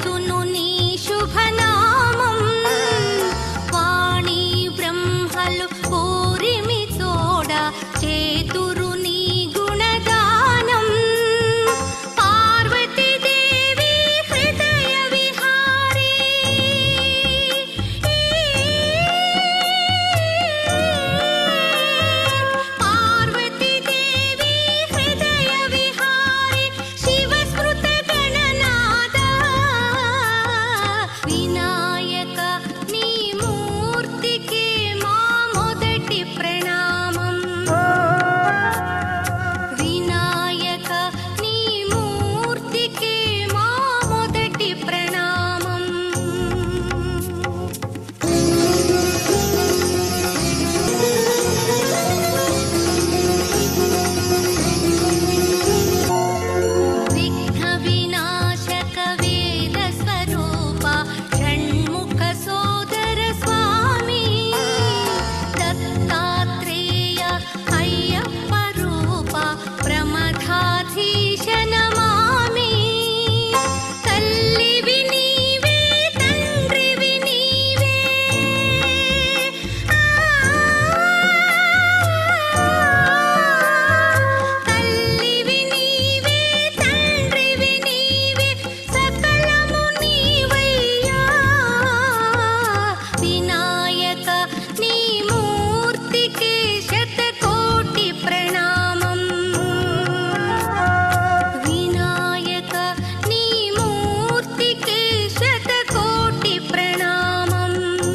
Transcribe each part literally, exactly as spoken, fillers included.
పలుకును నీ శుభనామం వాణి బ్రహ్మలు పూరిమి తోడ చేతురు నీ గుణదానం పార్వతీ దేవి హృదయ విహారీ పార్వతీ దేవి హృదయ విహారీ శివస్మృత గణనాద వినాయక నీ మూర్తికి మా మొదటి ప్రణామం వినాయక నీ మూర్తికి మా మొదటి ప్రణామం విఘ్న వినాశక వేద స్వరూప షణ్ముఖ సోదర స్వామి దత్తాత్రేయ అయ్యప్ప రూప ప్రమథాధీశ నమామి తల్లివి నీవే తండ్రివి నీవే తల్లివి నీవే తండ్రివి నీవే సకలము నీవయ్యా వినాయక నీ మూర్తికి శతకోటి ప్రణామం వినాయక నీ మూర్తికి శతకోటి ప్రణామం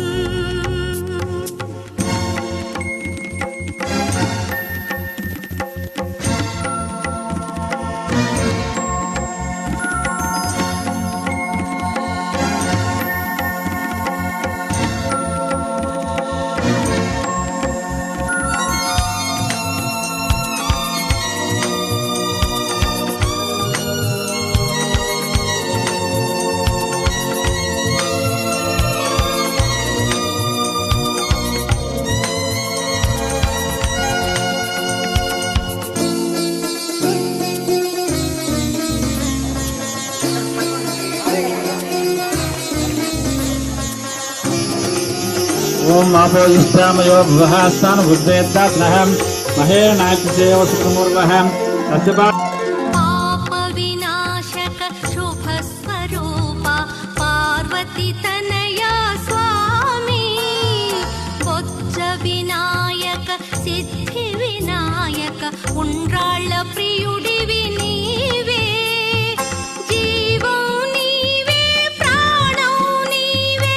ओम आपो इष्टामयो भवहास्तान बुद्धेत्तात्नहं महेनाक्सेव सुखमुर्वहं तस्यपा పాప వినాశక శుభ స్వరూప పార్వతి తనయ స్వామి బొజ్జ వినాయక సిద్ధి వినాయక ఉండ్రాళ్ళ ప్రియుడివి నీవే జీవం నీవే ప్రాణం నీవే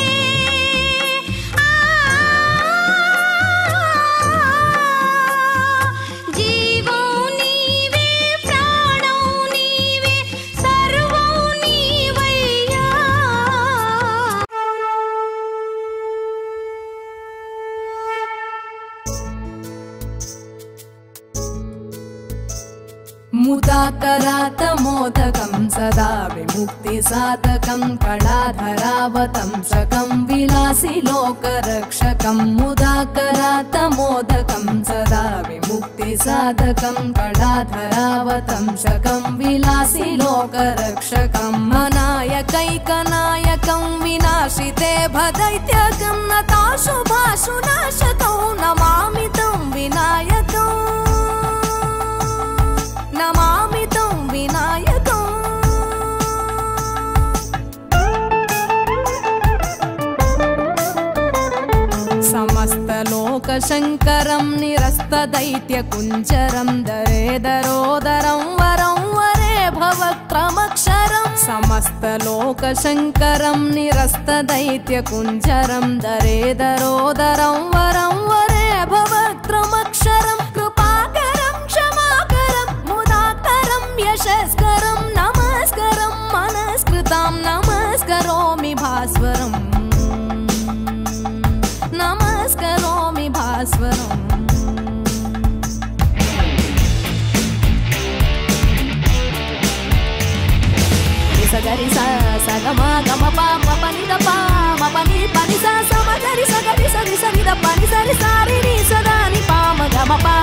జీవం నీవే ప్రాణం నీవే సర్వం నీవయ్యా मुदाकरातमोदकं सदा विमुक्तिसाधकं कलाधरावतं सकं विलासि लोकरक्षकं मुदाकरातमोदकं सदा विमुक्तिसाधकं कलाधरावतं सकं विलासि लोकरक्षकं मनायकैकनायकं विनाशिते भदैत्यकं नताशुभाशुनाशकौ नमामि तं विनायकम् नमामि तं विनायकम् समस्तलोकशङ्करं निरस्तदैत्यकुञ्जरं दरेदरोदरं वरं वरे भवक्रमक्षरं समस्तलोकशङ्करं निरस्तदैत्यकुञ्जरं दरेदरोदरं वरं वरे भवक्रमक्षरं कृपाकरं क्षमाकरं मुदाकरं यशस्करं नमस्करं मनस्कृतां नमस्करोमि भास्वरम् नमस्करोमि भास्वरम् सगरि सा सगम गम पा म पनि द पा म पनि पनि सा सम गरि सगरि सरि सरि द पनि सरि सारि नि सदा नि पा म गम पा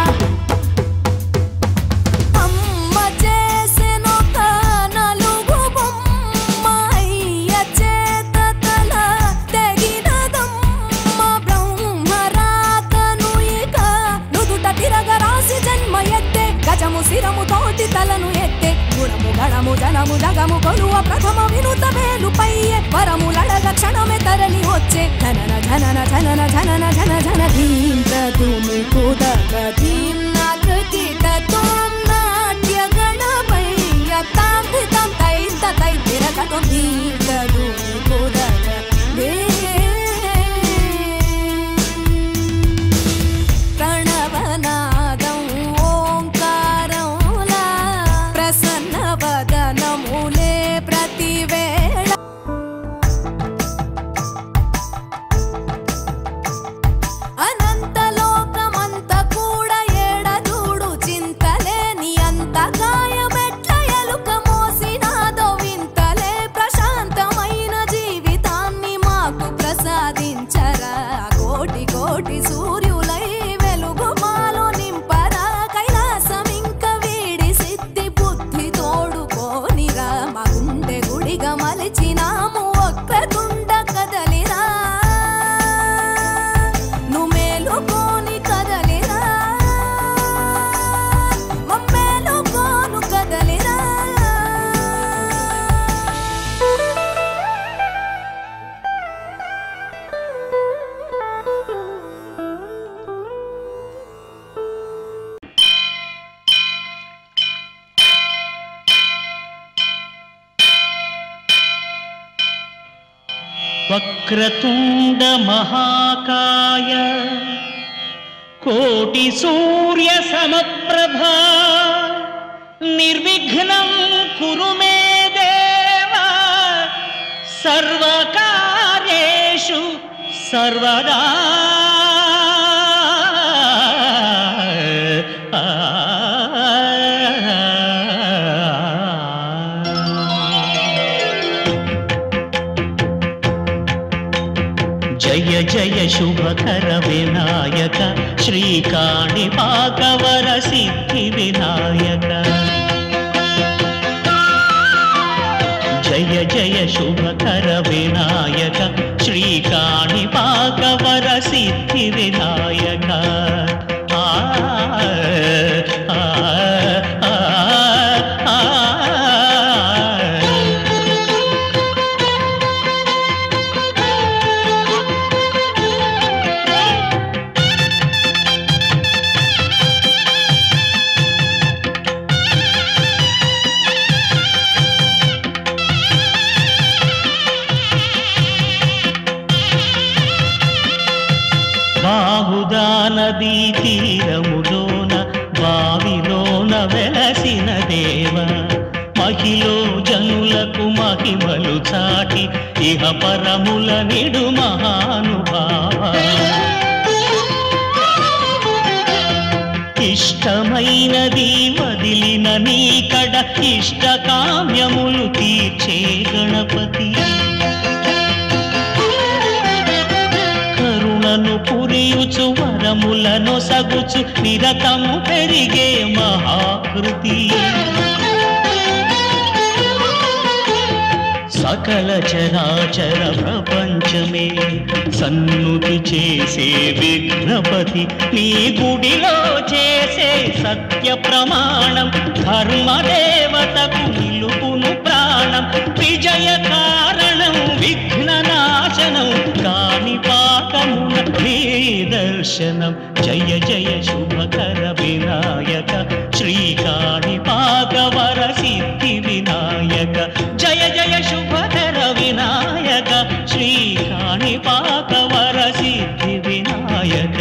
అమ్మ చేసెనొక నలుగు బొమ్మ జగము జగము కొలువ ప్రథమ వినుత వేలుపై వరములడగ క్షణమే తరలి వచ్చే ధనన ధనన ధనన ధనన ధన ధన ధీం తతుమి కుదక ధీం నాకృతిత తుం నాట్య గణపయ్య తాం ధితం తై తై తిరగతో ధీం తతుమి కుదక ప్రణవనాదం ఓంకారంలా ప్రసన్న వదనములే ప్రతివేళ అనంతలోకమంత కూడా ఏడదూడు చింతలేని అంత గాయమెట్ల ఎలుక మోసినాదో వింతలే ప్రశాంతమైన జీవితాన్ని మాకు ప్రసాదించరా కోటి కోటి సూర్యులై వెలుగు మాలో నింపరా కైలాసం ఇంక వీడి సిద్ధి బుద్ధి తోడుకోనిరా మా గుండె గుడిగా మలిచినాము ఒక్కకుండ కదలిరా నువ్వు మేలుకోని కదలిరా మమ్మేలుకోను కదలిరా వక్రతుండ మహాకాయ కోటి సూర్య సమప్రభా నిర్విఘ్నం కురు మే దేవ సర్వకార్యేషు సర్వదా జయ జయ శుభకర వినాయక శ్రీకాణిపాకవర సిద్ధి వినాయక జయ జయ శుభకర వినాయక శ్రీకాణిపాకవర సిద్ధి వినాయక ఆ ఆ ఆ ఆ బాహుదా నదీ తీరములోన బావిలోన వెలసిన దేవ మహిలో జనులకు మహిమలు చాటి ఇహ పరముల నిడు మహానుభావ ఇష్టమైనది వదిలిన నీకడ ఇష్ట కామ్యములు తీర్చే గణపతి కరుణను పురియుచు వరములను సగుచు నిరతము పెరిగే మహాకృతి సకల చరాచర ప్రపంచమే సన్నుతి చేసే విఘ్నపతి నీ గుడిలో చేసే సత్య ప్రమాణం ధర్మదేవతకు నిలుపును ప్రాణం విజయ కారణం విఘ్న నాశనం కాణిపాకమున నీ దర్శనం జయ జయ శుభకర వినాయక శ్రీకాణిపాకవర సిద్ధి వినాయక జయ జయ శుభకర వినాయక శ్రీకాణిపాకవర సిద్ధి వినాయక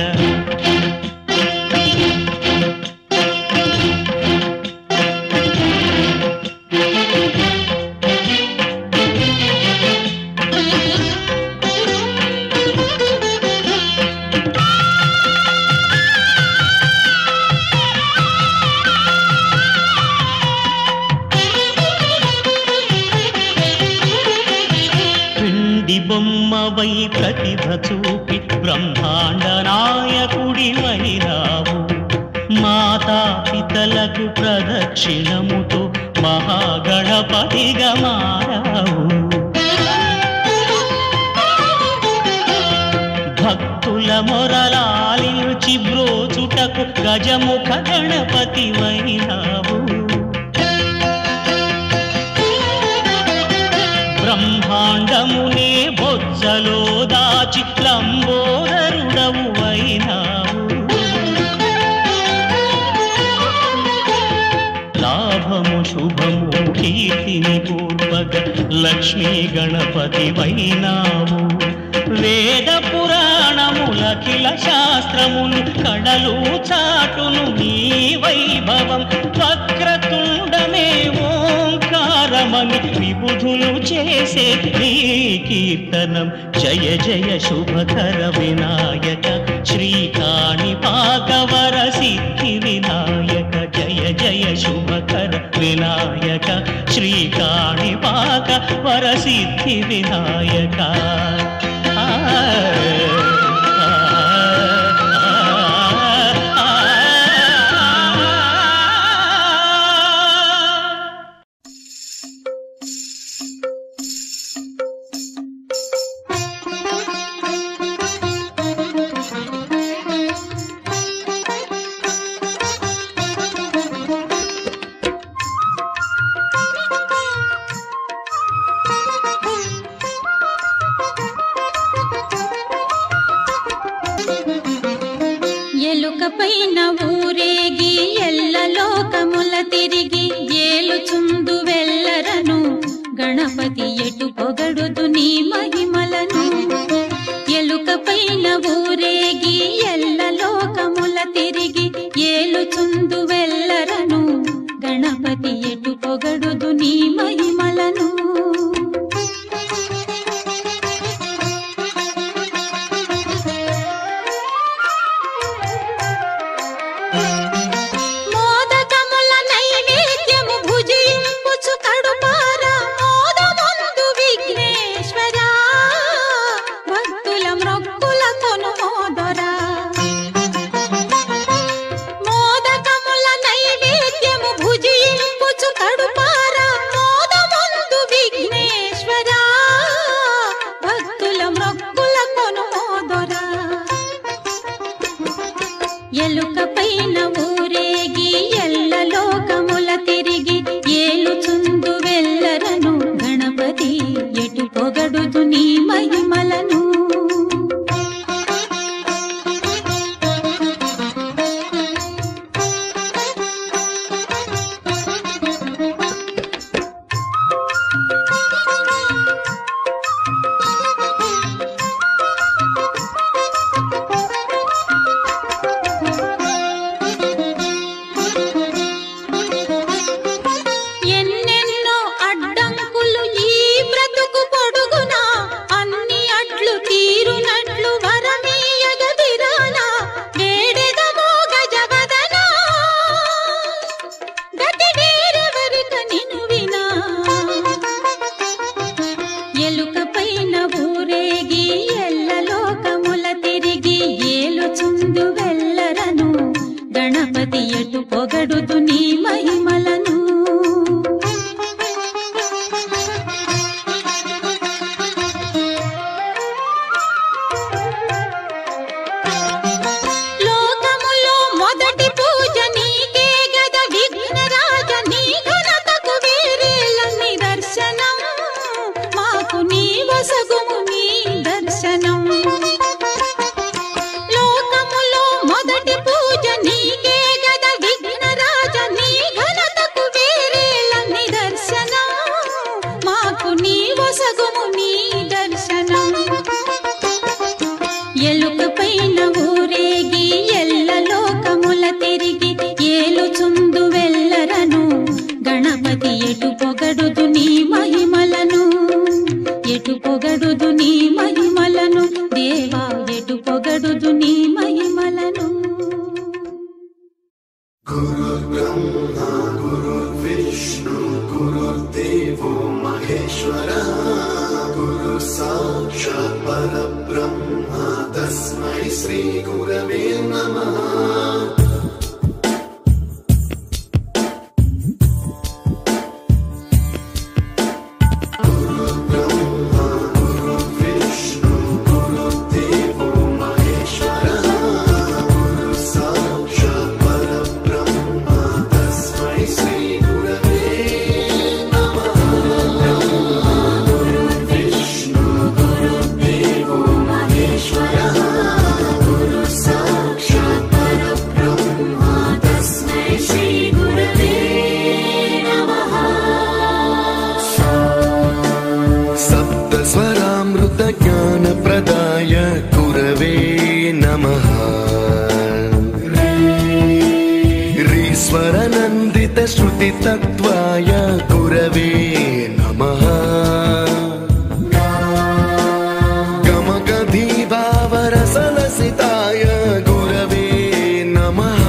బొమ్మవై ప్రతిభ చూపి బ్రహ్మాండ నాయకుడివైనావు మాతా పితలకు ప్రదక్షిణముతో మహాగణపతిగా మారావు భక్తుల మొరలాలించి బ్రోచుటకు గజముఖ గణపతివైనావు భారమునే బొజ్జలో దాచి లంబోదరుడవు అయినావు. లాభము శుభము కీర్తిని పూర్వక లక్ష్మీ గణపతి వైనావు. వేద పురాణములఖిల శాస్త్రములు కడలు చాటును నీ వైభవం. వక్రతుండమే ఓంకారమని విబుధులు చేసే నీ కీర్తనం. జయ జయ శుభకర వినాయక శ్రీకాణి పాకవర సిద్ధి వినాయక. జయ జయ శుభకర వినాయక శ్రీకాణి పాకవర సిద్ధి వినాయక. ఎలుకపైన ఊరేగి ఎల్ల లోకముల తిరిగి ఏలుచుందు వెల్లరను గణపతి ఎటు పొగడుదు నీ మహిమలను. ఎలుకపైన ఊరేగి ఎల్ల లోకముల తిరిగి ఏలుచుందు వెల్లరను గణపతి ఎటు పొగడుదు నీ మహిమలను. ఎలుకపైన ఊరేగి ఎల్ల లోకముల తిరిగి ఏలుచుందు వెల్లరను గణపతి ఎటు పొగడుదు నీ మహిమలను. పొగడుదు నీ మహిమలను. లోకములో మొదటి పూజ నీకే గద విఘ్నరాజ. నీ ఘనతకు వేరేల నిదర్శనం మాకు నీ వసగుము నీ దర్శనం. లోకములో మొదటి పూజ నీకే గద విఘ్నరాజ. నీ ఘనతకు వేరేల నిదర్శనం మాకు నీ వసగుము నీ దర్శనం. ఎలుకపైన ఊరేగి ఎల్ల లోకముల తిరిగి ఏలుచుందు వెల్లరను గణపతి ఎటు పొగడుదు నీ మహిమలను. ఎటు పొగడుదు నీ మహిమలను దేవా ఎటు పొగడుదు నీ మహిమలను. గురుర్ బ్రహ్మ గురుర్ విష్ణు గురుర్దేవో మహేశ్వరః. గురు సాక్షాత్ పరబ్రహ్మ తస్మై శ్రీ గురవే నమః. Krishna ज्ञानप्रदाय गुरवे नमः ईश्वरनन्दितश्रुतितत्त्वाय गुरवे नमः गमगधीभावरसलसिताय गुरवे नमः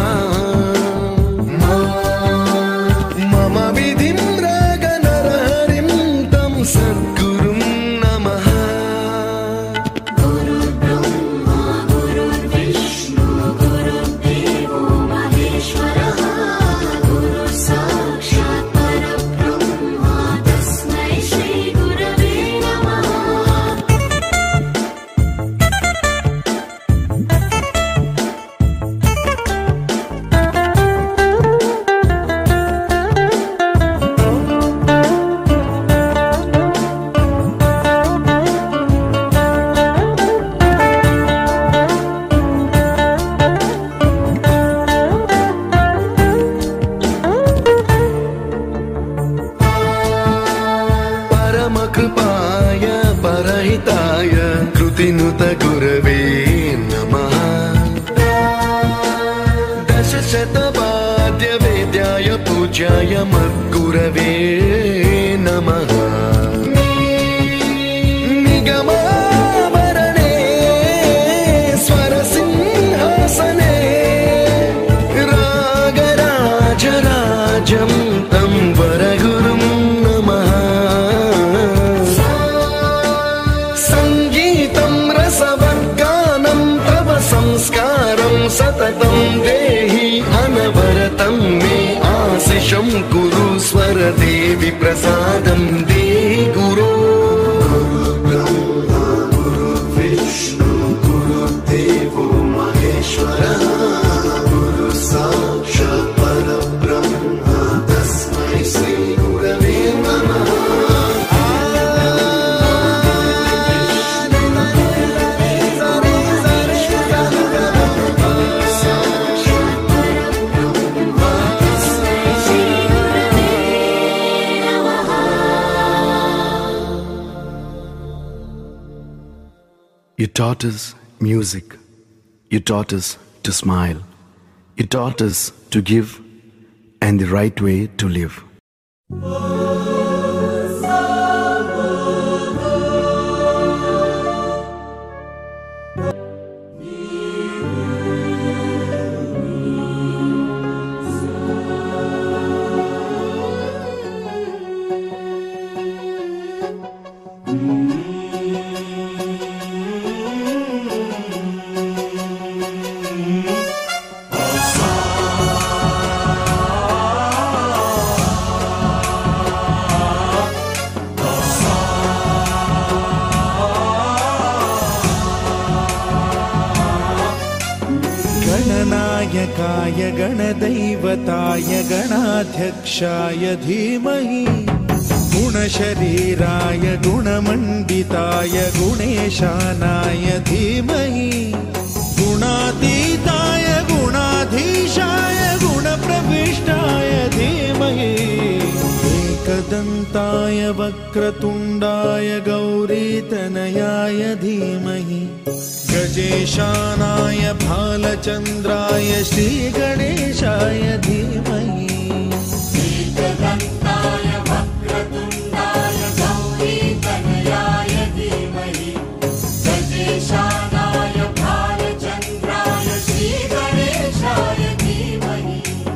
मम विधिं रागनरहरिं तं सद्गुरुं नमः गुरुर्ब्रह्मा गुरुर्विष्णु गुरुर्देवो महेश्वरः गुरुः साक्षात् परब्रह्मा तस्मै श्रीगुरवे नमः परमकृपाय परहिताय कृतिनुत गुरवे नमः दशशतवाद्यवेद्याय पूज्याय मद्गुरवे नमः निगमाभरणे स्वरसिंहासने रागराजराजं तं वरगुरुं नमः संगीतं रसवर्गानं तव संस्कारं सततं देहि अनवरतं मे आशिषं कुरु स्वरदेवि प्रसादं देहि गुरो गुरुर्ब्रह्मा गुरुर्विष्णु गुरुर्देवो महेश्वरः गुरुः साक्षात् परब्रह्मा तस्मै श्रीगुरवे नमः You taught us music. You taught us to smile. You taught us to give and the right way to live. गणनायकाय गणदैवताय गणाध्यक्षाय धीमहि गुणशरीराय गुणमण्डिताय गुणेशानाय धीमहि गुणातीताय गुणाधीशाय गुणप्रविष्टाय धीमहि एकदन्ताय वक्रतुण्डाय गौरीतनयाय धीमहि गजेशानाय भालचन्द्राय श्रीगणेशाय धीमहि एकदन्ताय वक्रतुण्डाय गौरीतनयाय धीमहि गजेशानाय भालचन्द्राय श्रीगणेशाय धीमहि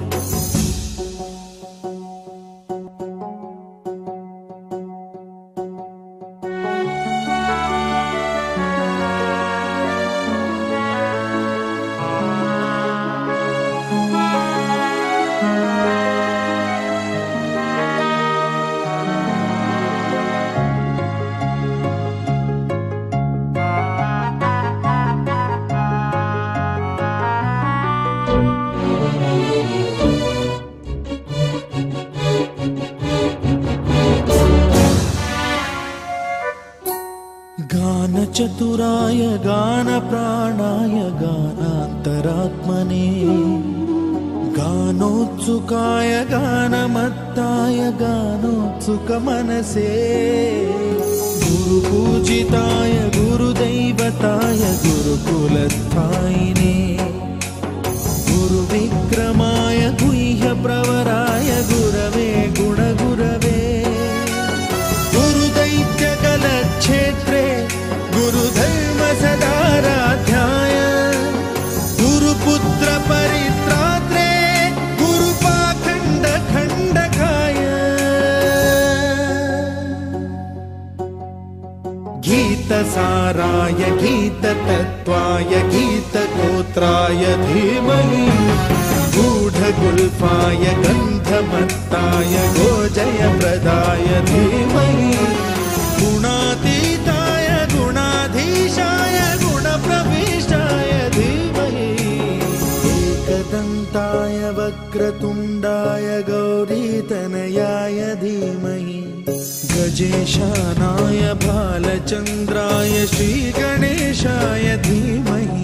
गानचतुराय गानप्राणाय गानान्तरात्मने गानोत्सुकाय गानमत्ताय गानोत्सुकमनसे गुरुपूजिताय गुरुकुलस्थायिने गुरुविक्रमाय गुह्यप्रवराय गुरवे गुणगुरवे गुरुदैत्यकलक्षेत्रे गुरुधर्मसदाराध्याय गुरुपुत्रपरित्रात्रे गुरुपाखण्डखण्डकाय गीतसाराय गीततत्त्वाय गीतगोत्राय धीमहि गूढगुल्फाय गन्धमत्ताय गोजयप्रदाय धीमहि गुणातीताय गुणाधीशाय गुणप्रविष्टाय धीमहि एकदन्ताय वक्रतुण्डाय गौरीतनयाय धीमहि गजेशानाय बालचन्द्राय श्रीगणेशाय धीमहि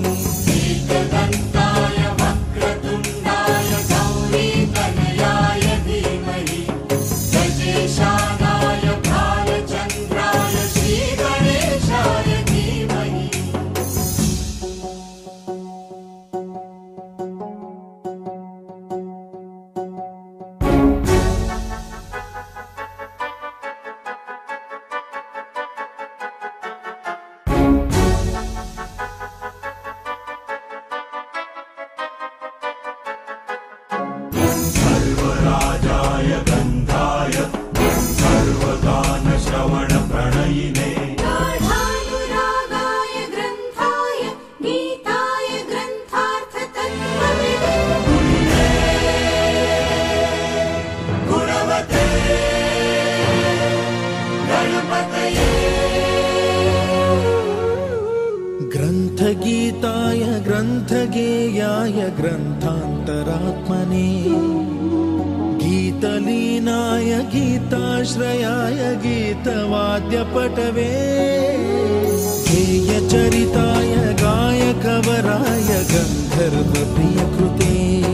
एकदन्ताय वक्रतुण्डाय गौरीतनयाय धीमहि गजेशानाय बालचन्द्राय श्रीगणेशाय धीमहि सर्वराजाय गन्धाय सर्वगानश्रवणप्रणयिने गाढानुरागाय ग्रन्थाय गीताय ग्रन्थार्थतत्त्वविदे गुणवते गणपतये ग्रन्थगीताय ग्रन्थगेयाय ग्रन्थान्तरात्मने गीतलीनाय गीताश्रयाय गीतवाद्यपटवे गेयचरिताय गायकवराय गन्धर्वप्रियकृते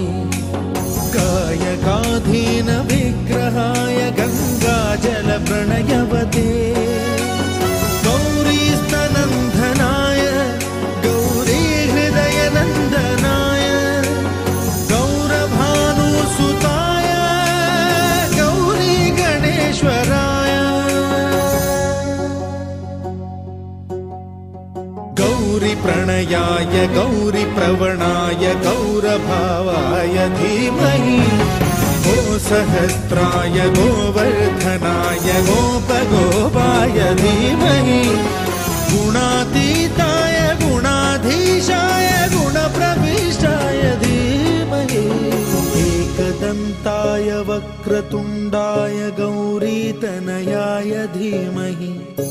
गायकाधीन विग्रहाय गङ्गाजलप्रणयवते गौरीस्तनन्दनाय गौरीहृदयनन्दनाय गौरभानुसुताय गौरी गणेश्वराय गौरीप्रणयाय गौरीप्रवणाय गौरभावाय धीमहि गोसहस्राय गोवर्धनाय गोपगोपाय धीमहि गुणातीताय गुणाधीशाय गुणप्रविष्टाय धीमहि एकदन्ताय वक्रतुण्डाय गौरीतनयाय धीमहि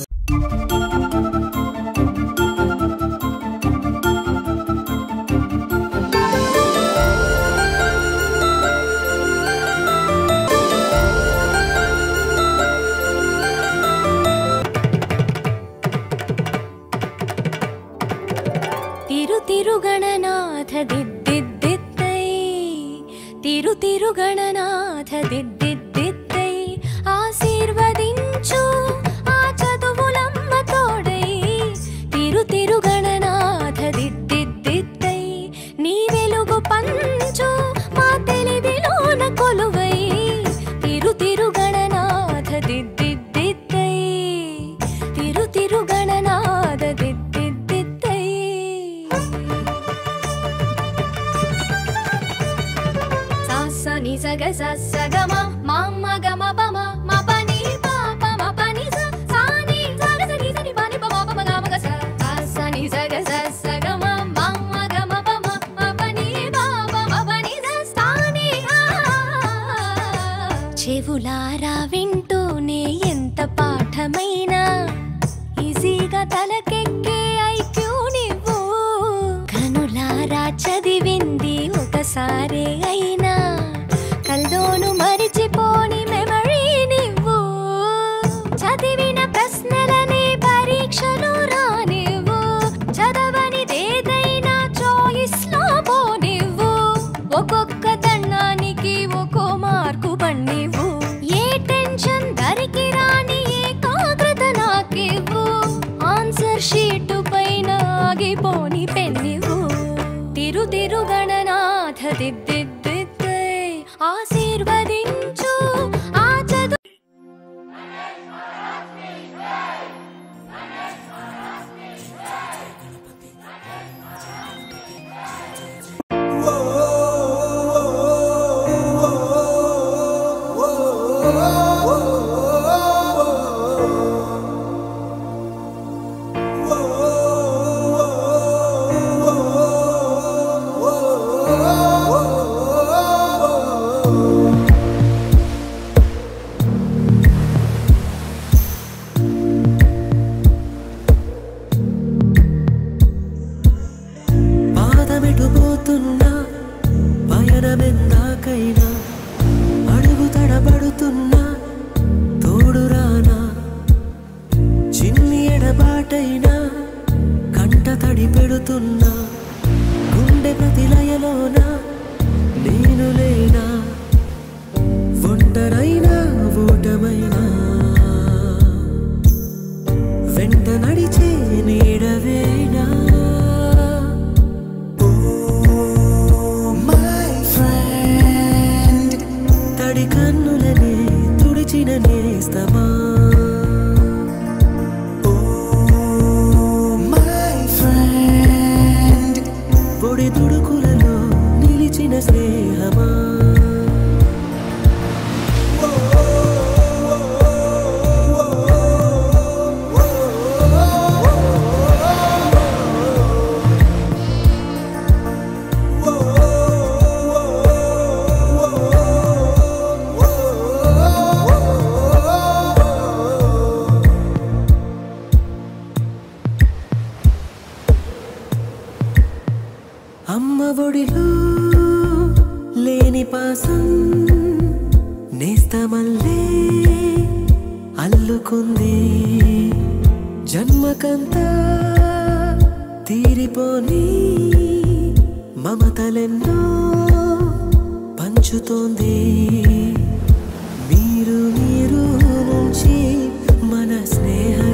तिरु तिरुगणनाथ दिद्दिद्दित्तै तिरु तिरुगणनाथ दिद्दिद्दित्तै आशीर्वदिंचु आ चదువులమ్మ తోడై తిరు తిరుగణనాథ దిద్దిద్దిత్తై నీ వెలుగు పంచు మా తెలివిలోన కొలువై తిరు తిరుగణనాథ దిద్దిద్దిత్తై తిరు తిరుగణనాథ దిద్దిద్దిత్తై సాసని సగ సగమ మామ గమ పమ మ పని పాప మ పని స సాని సగ సని సని పని పమ పమ గమ గ స సాసని సగ సగమ మామ గమ పమ మ పని పాప మ పని స సాని చెవులారా వింటూనే ఎంత పాఠమైనా ఈజీగా తలకెక్కే ఐక్యూ నువ్వు కనులారా చదివింది ఒకసారే అయినా కల్లోను మరిచిపోని మెమరీ నువ్వు చదివిన ప్రశ్నలని పరీక్షలు రానివ్వు చదవనిదేదైనా చాయిస్ లో పోనివ్వు ఒక్కొక్క దండానికి ఒక్కో మార్కు పండివ్వు ఏ టెన్షన్ దరికి రాని ఏకాగ్రత నాకివ్వు ఆన్సర్ షీట్ అమ్మ ఒడిలో లేని పాసం నేస్తమల్లే అల్లుకుంది జన్మకంతా తీరిపోని మమతలెన్నో పంచుతోంది మీరు మీరు నుంచి మన స్నేహ